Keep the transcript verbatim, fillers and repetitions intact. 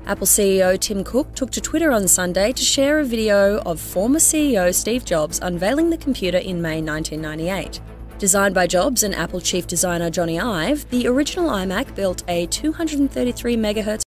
Apple C E O Tim Cook took to Twitter on Sunday to share a video of former C E O Steve Jobs unveiling the computer in May nineteen ninety-eight. Designed by Jobs and Apple chief designer Johnny Ive, the original iMac built a two hundred thirty-three megahertz